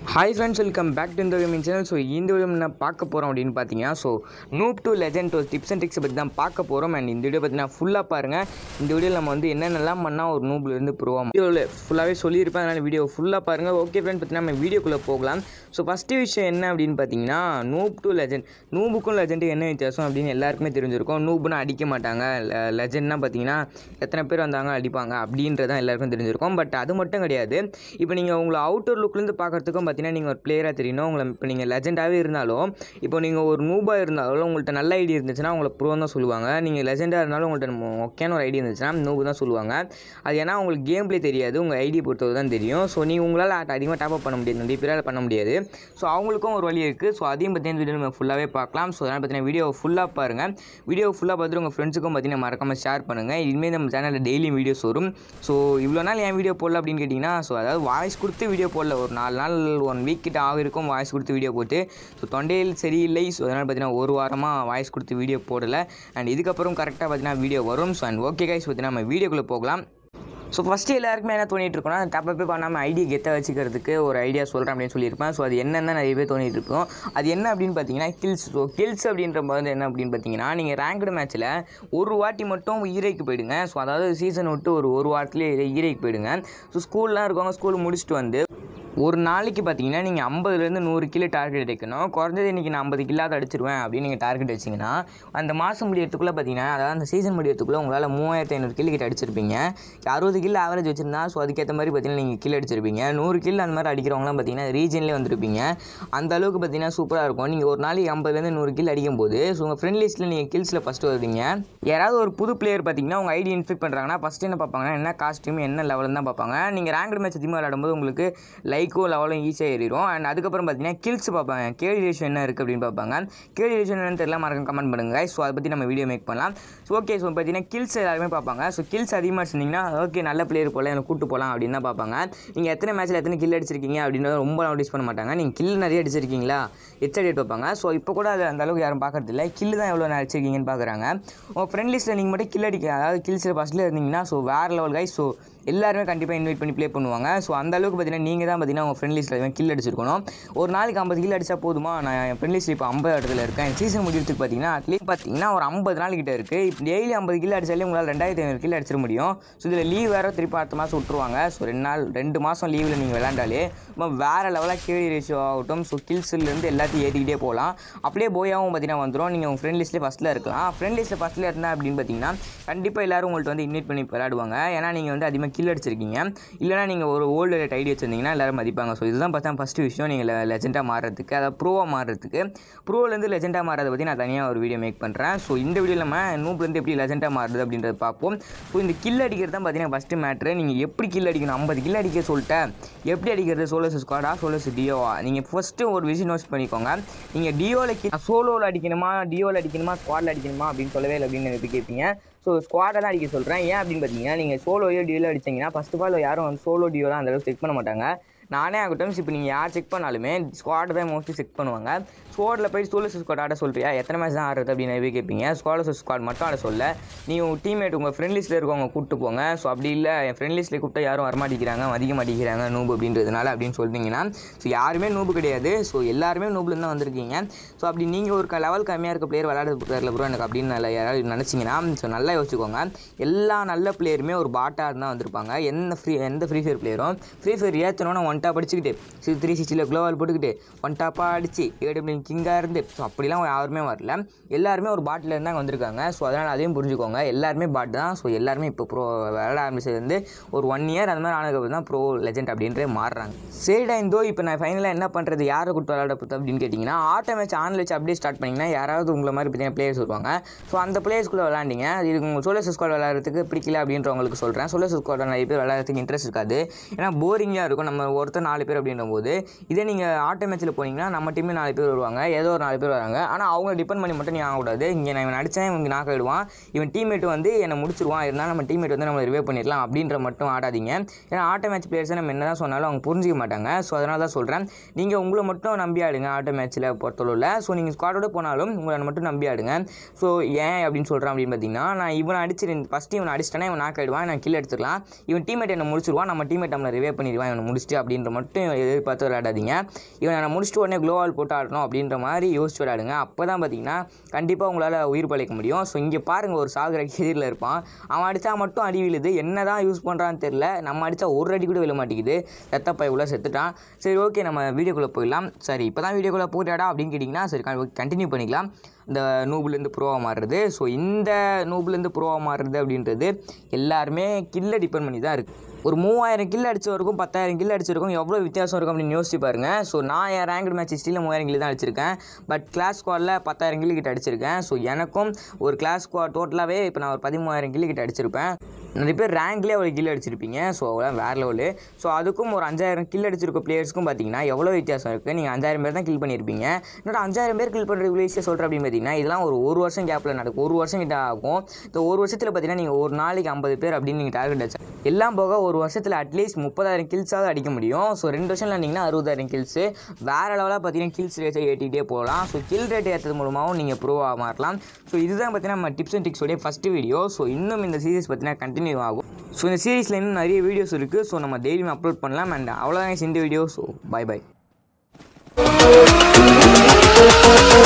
Hi friends, welcome back to Indho gaming channel. So இந்த video நான் பார்க்க போறோம் அப்படினு பாத்தீங்கன்னா noob to legend tips and tricks பத்தி தான் பார்க்க போறோம். and இந்த வீடியோ பத்தினா ஃபுல்லா பாருங்க. இந்த வீடியோல நம்ம வந்து என்னென்னலாம் பண்ணா ஒரு noobல இருந்து ப்ரோ ஆகும் வீடியோல ஃபுல்லாவே சொல்லி இருப்பேன். அதனால வீடியோ ஃபுல்லா பாருங்க. ஓகே फ्रेंड्स, பத்தினா நம்ம வீடியோக்குள்ள போகலாம். ஃபர்ஸ்ட் விஷயம் என்ன அப்படினு பாத்தீங்கன்னா noob to legend. noobக்கும் legend என்ன வித்தியாசம் அப்படினு எல்லாருக்குமே தெரிஞ்சிருக்கும். noobனா அடிக்க மாட்டாங்க, legendனா பாத்தீங்கன்னா எத்தனை பேர் வந்தாங்க அடிப்பாங்க அப்படின்றது எல்லாருக்கும் தெரிஞ்சிருக்கும். பட் அது மட்டும் கிடையாது. இப்போ நீங்க உங்க அவுட்டர் லுக்ல இருந்து பார்க்கிறதுக்கும் நீங்கள் ஒரு பிளேயராக தெரியணும். உங்களை இப்போ நீங்கள் லெஜெண்டாகவே இருந்தாலும், இப்போ நீங்கள் ஒரு நூபாக இருந்தாலும் உங்கள்கிட்ட நல்ல ஐடியா இருந்துச்சுன்னா உங்களை ப்ரோ தான் சொல்லுவாங்க. நீங்கள் லெஜெண்டாக இருந்தாலும் உங்கள்கிட்ட ஓகேன்னு ஒரு ஐடியா இருந்துச்சுன்னா நூபு தான் சொல்லுவாங்க. அது ஏன்னா உங்களுக்கு கேம் பிளே தெரியாது, உங்கள் ஐடியா பொறுத்தது தான் தெரியும். ஸோ நீங்கள் உங்களால் அதிகமாக டாப்அப் பண்ண முடியாது, நிறைய பேரால் பண்ண முடியாது. ஸோ அவங்களுக்கும் ஒரு வழி இருக்குது. ஸோ அதையும் பற்றி வீடியோ நம்ம ஃபுல்லாகவே பார்க்கலாம். ஸோ அதனால் பார்த்தீங்கன்னா வீடியோ ஃபுல்லாக பாருங்கள். வீடியோ ஃபுல்லாக பார்த்துட்டு உங்கள் ஃப்ரெண்ட்ஸுக்கும் பார்த்தீங்கன்னா மறக்காமல் ஷேர் பண்ணுங்கள். இனிமேல் நம்ம சேனலில் டெய்லியும் வீடியோஸ் வரும். ஸோ இவ்வளோ நாள் ஏன் வீடியோ போடல அப்படின்னு கேட்டிங்கன்னா, ஸோ அதாவது வாய்ஸ் கொடுத்து வீடியோ போடல. ஒரு 4 நாள் 1 வீக் கிட்ட ஆகிருக்கும் வாய்ஸ் கொடுத்து வீடியோ போட்டு. ஸோ தொண்டையில் சரியில்லை. ஸோ அதனால் பார்த்தீங்கன்னா ஒரு வாரமாக வாய்ஸ் கொடுத்து வீடியோ போடலை. அண்ட் இதுக்கப்புறம் கரெக்டாக பார்த்தீங்கன்னா வீடியோ வரும். ஸோ அண்ட் ஓகே கைஸ், பார்த்தீங்கன்னா நம்ம வீடியோக்குள்ளே போகலாம். ஸோ ஃபஸ்ட்டு எல்லாருக்குமே என்ன தோணிட்டு இருக்கோம்னா, டப்பப்பே பண்ணாமல் ஐடியா கெத்த வச்சுக்கிறதுக்கு ஒரு ஐடியா சொல்கிறேன் அப்படின்னு சொல்லியிருப்பேன். ஸோ அது என்னென்ன நிறைய பேர் தோணிட்டு இருக்கோம். அது என்ன அப்படின்னு பார்த்தீங்கன்னா கில்ஸ். ஸோ கில்ஸ் அப்படின்ற போது என்ன அப்படின்னு பார்த்தீங்கன்னா, நீங்கள் ரேங்க்டு மேட்ச்சில் ஒரு வாட்டி மட்டும் ஈரைக்கு போயிடுங்க. ஸோ அதாவது சீசன் விட்டு ஒரு வாரத்துலேயே ஈரைக்கு போயிடுங்க. ஸோ ஸ்கூல்லாம் இருக்கவங்க ஸ்கூல் முடிச்சுட்டு வந்து ஒரு நாளைக்கு பார்த்தீங்கன்னா நீங்கள் 50லேருந்து 100 கிலோ டார்கெட் அடிக்கணும். குறைஞ்சது இன்றைக்கி நான் 50 கில்லாவது அடிச்சிருவேன் அப்படின்னு நீங்கள் டார்கெட் வச்சிங்கன்னா, அந்த மாதம் முடியறதுக்குள்ளே பார்த்தீங்கன்னா, அதாவது அந்த சீசன் முடியறதுக்குள்ளே உங்களால் 3500 கிலோ கிட்ட அடிச்சிருப்பீங்க. 60 கிலோ ஆவரேஜ் வச்சிருந்தா, ஸோ அதுக்கேற்ற மாதிரி பார்த்தீங்கன்னா நீங்கள் கிலோ அடிச்சிருப்பீங்க. 100 கிலோ அந்த மாதிரி அடிக்கிறவங்களாம் பார்த்தீங்கன்னா ரீஜன்லேயே வந்துருப்பீங்க. அந்த அளவுக்கு பார்த்தீங்கன்னா சூப்பராக இருக்கும். நீங்கள் ஒரு நாளைக்கு 50லேருந்து 100 கிலோ அடிக்கும் போது, ஸோ உங்கள் ஃப்ரெண்ட் லிஸ்ட்டில் நீங்கள் கில்ஸில் ஃபஸ்ட்டு வருவீங்க. யாராவது ஒரு புது பிளேயர் பார்த்தீங்கன்னா உங்கள் ஐடி இன்ஃபெக்ட் பண்ணுறாங்கன்னா ஃபஸ்ட்டு என்ன பார்ப்பாங்கன்னா, என்ன காஸ்ட்யூம் என்ன லெவலில் தான் பார்ப்பாங்க. நீங்கள் ரேங்க்டு மேட்ச் அதிகமாக விளையாடும்போது உங்களுக்கு லைக்கும் லெவலும் ஈஸியாக ஏறிடும். அண்ட் அதுக்கப்புறம் பார்த்தீங்கன்னா கில்ஸ் பார்ப்பாங்க. கேடி ரேஷியோ என்ன இருக்குது அப்படின்னு பார்ப்பாங்க. கேடி ரேஷியோ என்னன்னு தெரியல, மறக்காம கமெண்ட் பண்ணுங்க. ஸோ அதை பற்றி நம்ம வீடியோ மேக் பண்ணலாம். ஸோ ஓகே, ஸோ பார்த்தீங்கன்னா கில்ஸ் எல்லாருமே பார்ப்பாங்க. ஸோ கில்ஸ் அதிகமாக இருந்தீங்கன்னா ஓகே நல்ல பிளேயர் போல எனக்கு கூட்டு போகலாம் அப்படின்னு தான் பார்ப்பாங்க. நீங்கள் எத்தனை மேட்ச்சில் எத்தனை கில் அடிச்சிருக்கீங்க அப்படின்றத ரொம்ப நோட்டீஸ் பண்ண மாட்டாங்க. நீங்கள் கில் நிறைய அடிச்சிருக்கீங்களா ஹெட்செட் பார்ப்பாங்க. ஸோ இப்போ கூட அது அந்த அளவுக்கு யாரும் பார்க்கறது இல்லை. கில் தான் எவ்வளோ அடிச்சிருக்கீங்கன்னு பார்க்குறாங்க. உங்கள் ஃப்ரெண்ட் லிஸ்ட்டில் நீங்கள் மட்டும் கில் அடிக்க, அதாவது கில்ஸில் ஃபஸ்ட்டில் இருந்தீங்கன்னா ஸோ வேறு லெவல் கைஸ். ஸோ எல்லாருமே கண்டிப்பாக இன்வைட் பண்ணி ப்ளே பண்ணுவாங்க. ஸோ அந்த அளவுக்கு பார்த்தீங்கன்னா நீங்கள் தான் பார்த்தீங்கன்னா உங்கள் ஃப்ரெண்ட் லிஸ்ட்டில் கில் அடிச்சிருக்கணும். ஒரு நாளைக்கு 50 கில் அடிச்சா போதுமா? நான் என் ஃப்ரெண்ட் லிஸ்ட்டில் இப்போ 50 இடத்துல இருக்கேன். சீசன் முடிக்கிறதுக்கு பார்த்தீங்கன்னா அட்லீஸ்ட் பார்த்தீங்கன்னா ஒரு 50 நாள் கிட்ட இருக்குது. இப்போ டெய்லி 50 கில் அடிச்சாலே உங்களால் 2500 கில் அடிச்சிட முடியும். ஸோ இதில் லீவ் வேறு திருப்பி அடுத்த மாதம் விட்டுருவாங்க. ஸோ 2 மாதம் லீவில் நீங்கள் விளையாண்டாலே வேறு லெவலாக கேடி ரேஷியோ ஆகட்டும், ஸோ கில்ஸ்லேருந்து எல்லாத்தையும் ஏற்றிக்கிட்டே போகலாம். அப்படியே போயாவும் பார்த்தீங்கன்னா வந்துடும். நீங்கள் உங்கள் ஃப்ரெண்ட் லிஸ்ட்டில் ஃபஸ்ட்டில் இருக்கலாம். ஃப்ரெண்ட் லிஸ்ட்டில் ஃபஸ்ட்டில் இருந்தால் அப்படின்னு பார்த்தீங்கன்னா கண்டிப்பாக எல்லோரும் உங்கள்கிட்ட வந்து இன்வைட் பண்ணி விளையாடுவாங்க. ஏன்னா நீங்கள் வந்து அதிகமாக கில் அடிச்சிருக்கீங்க. இல்லைனா நீங்கள் ஒரு ஓல்டு ரேட் ஐடி வச்சுருந்தீங்கன்னா எல்லோரும் மதிப்பாங்க. ஸோ இதுதான் பார்த்தா ஃபஸ்ட்டு விஷயம் நீங்கள் லெஜெண்டாக மாறுறதுக்கு, அதாவது ப்ரோவாக மாறுறதுக்கு. ப்ரோலேருந்து லெஜெண்டாக மாறதை பற்றி நான் தனியாக ஒரு வீடியோ மேக் பண்ணுறேன். ஸோ இந்த வீடியோவில் நம்ம நூப்லேருந்து எப்படி லெஜெண்டாக மாறுறது அப்படின்றத பார்ப்போம். ஸோ இந்த கில் அடிக்கிறது தான் பார்த்தீங்கன்னா ஃபஸ்ட்டு மேட்ரு. நீங்கள் எப்படி கில் அடிக்கணும், 50 கில் அடிக்க சொல்லிட்டேன். எப்படி அடிக்கிறது, சோலோஸ் ஸ்குவாடா சோலோஸ் டியோவா? நீங்கள் ஃபஸ்ட்டு ஒரு விஷயம் நோட் பண்ணிக்கோங்க. நீங்கள் டியோவில் சோலோவில் அடிக்கணுமா, டியோவில் அடிக்கணுமா, ஸ்குவாடில் அடிக்கணுமா அப்படின்னு சொல்லவே இல்லை அப்படின்னு எனக்கு கேட்பீங்க. ஸோ ஸ்குவாடை தான் அடிக்க சொல்கிறேன். ஏன் அப்படின்னு பார்த்தீங்கன்னா, நீங்கள் சோலோயோ டியோவில் அடிச்சிங்கன்னா ஃபஸ்ட் ஆஃப் ஆல் யாரும் வந்து சோலோ டியோலாம் அந்த அளவுக்கு செக் பண்ண மாட்டாங்க. நானே ஆகட்டும், இப்போ நீங்கள் யார் செக் பண்ணாலுமே ஸ்குவாட் தான் மோஸ்ட்லி செக் பண்ணுவாங்க. ஸ்குவாடில் போய் சோலோஸ் ஸ்குவாட் ஆட சொல்கிறியா, எத்தனை மேட்ச் தான் ஆடுறது அப்படின்னு நிறைய கேட்பீங்க. சோலோஸ் ஸ்குவாட் மட்டும் ஆட சொல்ல, நீங்கள் உங்கள் டீம்மேட் உங்கள் ஃப்ரெண்ட் லிஸ்ட்டில் இருக்கவங்க கூப்பிட்டு போங்க. ஸோ அப்படி இல்லை என் ஃப்ரெண்ட் லிஸ்ட்டில் கூப்பிட்டா யாரும் வரமாட்டேங்கிறாங்க, மதிக்க மாட்டேங்கிறாங்க நூபு அப்படின்றதுனால அப்படின்னு சொல்லிட்டீங்கன்னா, ஸோ யாருமே நூபு கிடையாது. ஸோ எல்லாருமே நூபுலேருந்து தான் வந்திருக்கீங்க. ஸோ அப்படி நீங்கள் ஒரு லெவல் கம்மியாக இருக்க பிளேயர் விளையாடுறது தெரியல ப்ரோ எனக்கு அப்படின்னு யாராவது நினச்சிங்கன்னா, ஸோ நல்லா யோசிச்சுக்கோங்க. எல்லா நல்ல பிளேயருமே ஒரு பாட்டாக இருந்தால் வந்திருப்பாங்க. எந்த ஃப்ரீ ஃபயர் பிளேயரும் ஃப்ரீ ஃபயர் ஏற்றணும்னா 1 டாப் அடிச்சுக்கிட்டு 360 க்ளோவால் போட்டுக்கிட்டு 1 டாப்பாக அடிச்சு AW கிங்காக இருந்து, ஸோ அப்படிலாம் யாருமே வரல. எல்லாருமே ஒரு பாட்டில் இருந்தாங்க வந்திருக்காங்க. ஸோ அதனால் அதையும் புரிஞ்சுக்கோங்க. எல்லாருமே பாட் தான். ஸோ எல்லாருமே இப்போ ப்ரோ விளையாட ஆரம்பிச்சது வந்து ஒரு 1 இயர் அந்த மாதிரி ஆனதுக்கப்புறம் தான் ப்ரோ லெஜெண்ட் அப்படின்றே மாறுறாங்க. சரிடா இந்தோ இப்போ நான் ஃபைனலாக என்ன பண்ணுறது, யாரை கூப்பிட்டு விளையாட போகிறது அப்படின்னு கேட்டிங்கன்னா, ஆட்டோ மேட்ச் ஆன்லைன் வச்சு அப்படியே ஸ்டார்ட் பண்ணிங்கன்னா யாராவது உங்களை மாதிரி பார்த்தீங்கன்னா பிளேயர்ஸ் வருவாங்க. ஸோ அந்த பிளேயர்ஸ்குள்ளே விளையாண்டிங்க. இதுக்கு உங்கள் சோலோஸ் ஸ்குவாட் விளையாடுறதுக்கு பிடிக்கல அப்படின்றவங்களுக்கு சொல்கிறேன். சோலோஸ் ஸ்குவாட் நிறைய பேர் விளையாடுறதுக்கு இன்ட்ரெஸ்ட் இருக்காது. ஏன்னா போரிங்காக இருக்கும். நம்ம ஒருத்தர் 4 பேர் அப்படின்ற போது, இதே நீங்கள் ஆட்டோ மேட்ச்சில் போனீங்கன்னா நம்ம டீமே 4 பேர் வருவாங்க, ஏதோ ஒரு 4 பேர் வராங்க. ஆனால் அவங்க டிபெண்ட் பண்ணி மட்டும் நீ ஆகக்கூடாது. இங்கே நான் இவன் அடித்தேன் இவங்க நாக் ஆகிடுவான், இவன் டீம்மேட் வந்து என்னை முடிச்சிருவான், இருந்தாலும் நம்ம டீம்மேட் வந்து நம்ம ரிவைவ் பண்ணிடலாம் அப்படின்ற மட்டும் ஆடாதீங்க. ஏன்னா ஆட்டோ மேட்ச் பிளேயர்ஸை நம்ம என்ன தான் சொன்னாலும் அவங்க புரிஞ்சிக்க மாட்டாங்க. ஸோ அதனால தான் சொல்கிறேன், நீங்கள் உங்களை மட்டும் நம்பி ஆடுங்க ஆட்டோ மேட்ச்சில் பொறுத்தளவில். ஸோ நீங்கள் ஸ்குவாடோட போனாலும் உங்களை மட்டும் நம்பி ஆடுங்க. ஸோ ஏன் அப்படின்னு சொல்கிறேன் அப்படின்னு பார்த்தீங்கன்னா, நான் இவனை அடிச்சிருந்தேன் ஃபஸ்ட்டு, இவனை அடிச்சிட்டேன்னா இவன் நாக் ஆகிடுவான், நான் கில் எடுத்துக்கலாம், இவன் டீம்மேட் என்ன முடிச்சிருவான், நம்ம டீம்மேட் நம்மளை ரிவைவ் பண்ணிடுவான் இவனை முடிச்சுட்டு அப்படின்ற மட்டும் எதிர்பார்த்து விளையாடாதீங்க. இவன் நான் முடிச்சுட்டு உடனே க்ளோவால் போட்டு ஆடணும் அப்படின்ற மாதிரி யோசிச்சு விளையாடுங்க. அப்போ தான் பார்த்தீங்கன்னா கண்டிப்பாக உங்களால் உயிர் பழைக்க முடியும். ஸோ இங்கே பாருங்கள், ஒரு சாகுற கீழில் இருப்பான். அவன் அடித்தா மட்டும் அடி விழுது. என்ன தான் யூஸ் பண்ணுறான்னு தெரில. நம்ம அடித்தா ஒரு அடி கூட விழ மாட்டேங்குது. செத்தப்பைக்குள்ளே செத்துட்டான். சரி, ஓகே, நம்ம வீடியோக்குள்ளே போயிடலாம். சரி, இப்போ தான் வீடியோக்குள்ளே போயிட்டாடா அப்படின்னு கேட்டிங்கன்னா சரி கண்டினியூ பண்ணிக்கலாம். இந்த நூப்லேருந்து ப்ரோவாக மாறுறது. ஸோ இந்த நூப்லேருந்து ப்ரோவாக மாறுறது அப்படின்றது எல்லாருமே கில்லை டிபெண்ட் பண்ணி தான் இருக்குது. ஒரு 3000 கில் அடிச்சவருக்கும் 10,000 கில் அடிச்சிருக்கும் எவ்வளோ வித்தியாசம் இருக்கும் அப்படின்னு யோசிச்சு பாருங்கள். ஸோ நான் என் ரேங்க்டு மேட்ச் ஹிஸ்ட்ரியில் 3000 கில் தான் அடிச்சிருக்கேன். பட் கிளாஸ் ஸ்குவாடில் 10,000 கில் கிட்ட அடிச்சிருக்கேன். ஸோ எனக்கும் ஒரு கிளாஸ் ஸ்குவாட் டோட்டலாகவே இப்போ நான் ஒரு 13,000 கில் கிட்ட அடிச்சிருப்பேன். நிறைய பேர் ரேங்க்லேயே அவ்வளோ கில் அடிச்சிருப்பீங்க. ஸோ அவ்வளோ வேறு லெவலு. ஸோ அதுக்கும் ஒரு 5000 கில் அடிச்சிருக்க பிளேயர்ஸ்க்கும் பார்த்தீங்கன்னா எவ்வளோ வித்தியாசம் இருக்குது. நீங்கள் 5000 பேர் தான் கில் பண்ணியிருப்பீங்க. என்னோட 5000 பேர் கில் பண்ணுற இவ்வளோ ஈஸியாக சொல்கிறேன் அப்படின்னு பார்த்தீங்கன்னா இதெல்லாம் ஒரு வருஷம் கேப்பில் நடக்கும். ஒரு வருஷம் கிட்ட ஆகும். இந்த ஒரு வருஷத்தில் பார்த்தீங்கன்னா நீங்கள் ஒரு நாளைக்கு 50 பேர் அப்படின்னு நீங்கள் டார்கெட் வச்சு எல்லாம் போக ஒரு வருஷத்தில் அட்லீஸ்ட் 30,000 கில்ஸாவது அடிக்க முடியும். ஸோ 2 வருஷம் இருந்தீங்கன்னா 60,000 கில்ஸு. வேறு லெவலாக பார்த்தீங்கன்னா கில்ஸ் ரேட்டை ஏற்றிக்கிட்டே போகலாம். ஸோ கில் ரேட் ஏற்றது மூலமாகவும் நீங்கள் ப்ரூவாக மாறலாம். ஸோ இதுதான் பார்த்தீங்கன்னா நம்ம டிப்ஸ் அண்ட் ட்ரிக்ஸோடைய ஃபஸ்ட்டு வீடியோ. ஸோ இன்னும் இந்த சீரிஸ் பார்த்தீங்கன்னா கண்டினியூ ஆகும். ஸோ இந்த சீரிஸில் இன்னும் நிறைய வீடியோஸ் இருக்குது. ஸோ நம்ம டெய்லியும் அப்லோட் பண்ணலாம். அண்ட் அவ்வளோதான் இந்த வீடியோ. So by.